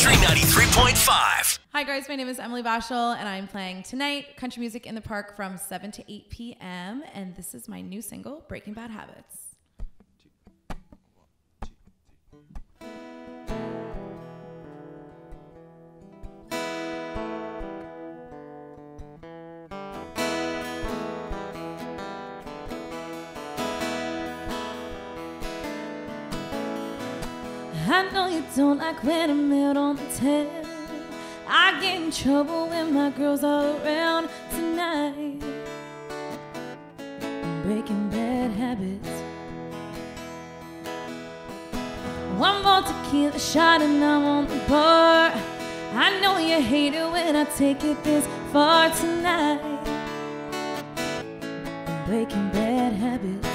Country 93.5. Hi guys, my name is Emily Bashel and I'm playing tonight Country Music in the Park from 7 to 8 p.m. and this is my new single, Breaking Bad Habits. I know you don't like when I'm out on the town. I get in trouble when my girls are around. Tonight I'm breaking bad habits. One more tequila shot and I'm on the bar. I know you hate it when I take it this far. Tonight I'm breaking bad habits.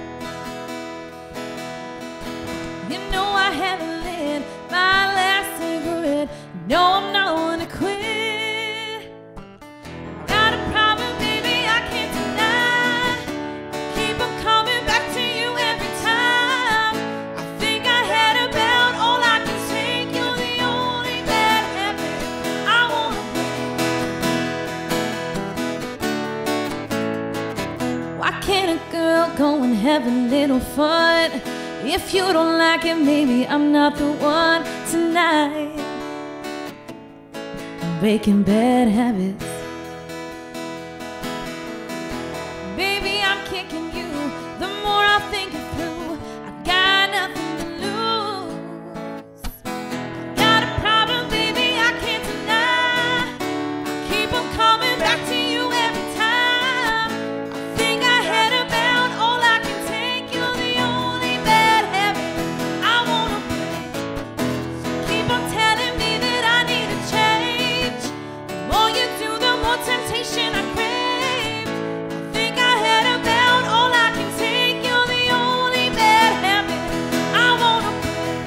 You know I haven't lit my last cigarette. No, I'm not gonna quit. Got a problem, baby, I can't deny. Keep on coming back to you every time. I think I had about all I can take. You're the only bad habit I wanna break. Why can't a girl go and have a little fun? If you don't like it, maybe I'm not the one. Tonight I'm breaking bad habits. Baby, I'm kicking you. The more I think it through, I got nothing to lose. Got a problem, baby, I can't deny. I keep on coming back to you every time. I think I had about all I can take. You're the only bad habit I wanna break. Keep on telling me that I need to change. The more you do, the more temptation I crave. I think I had about all I can take. You're the only bad habit I wanna break.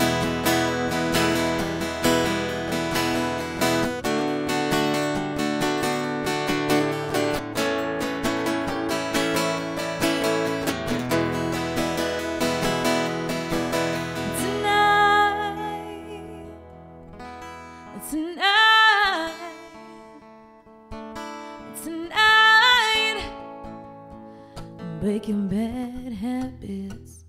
Tonight, I'm breaking bad habits.